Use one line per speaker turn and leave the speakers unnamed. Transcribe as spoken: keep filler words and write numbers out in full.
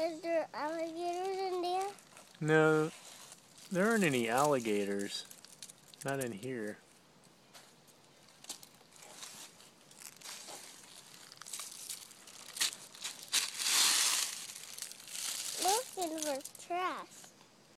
Is there alligators in there?
No, there aren't any alligators. Not in here.
Looking for trash.